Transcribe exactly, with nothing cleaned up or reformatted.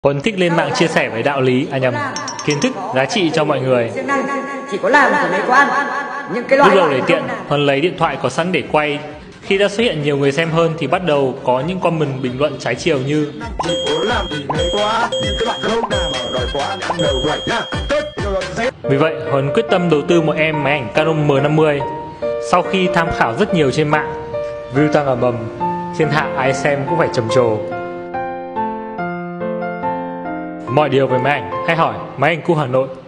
Huấn thích lên mạng chia sẻ với đạo lý, à nhầm, kiến thức, giá trị cho mọi người. Chỉ có làm thì mới có ăn. Những cái Lúc loại đầu để tiện, Huấn lấy điện thoại có sẵn để quay. Khi đã xuất hiện nhiều người xem hơn thì bắt đầu có những comment bình luận trái chiều như Vì vậy, Huấn quyết tâm đầu tư một em máy ảnh Canon M năm mươi. Sau khi tham khảo rất nhiều trên mạng, view tăng ầm ầm, thiên hạ ai xem cũng phải trầm trồ. Mọi điều về máy ảnh, hãy hỏi Máy ảnh Cu Hà Nội.